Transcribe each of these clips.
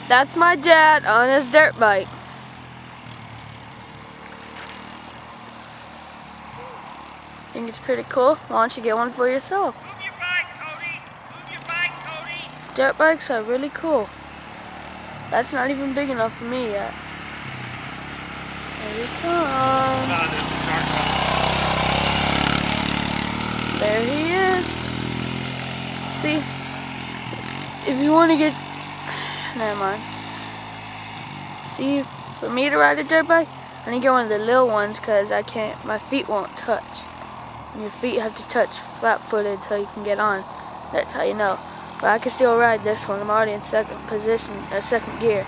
That's my dad on his dirt bike. Think it's pretty cool? Why don't you get one for yourself? Move your bike, Cody. Move your bike, Cody. Dirt bikes are really cool. That's not even big enough for me yet. There he comes. There he is. See, if you want to get, never mind. See, for me to ride a dirt bike, I need to get one of the little ones because I can't, my feet won't touch. And your feet have to touch flat-footed so you can get on. That's how you know. But I can still ride this one. I'm already in second position, second gear.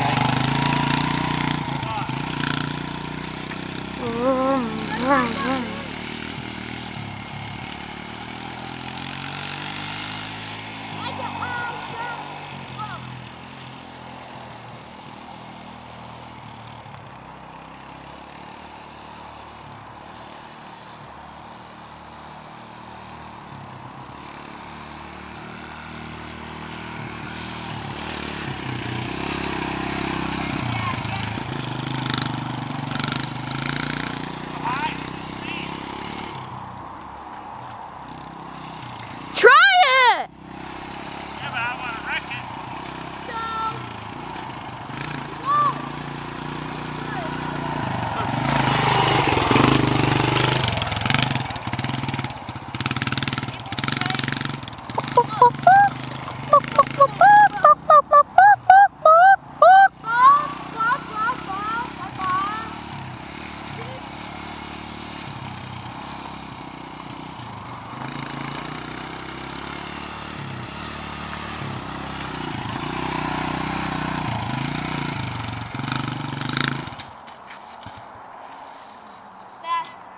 Vroom, vroom, vroom.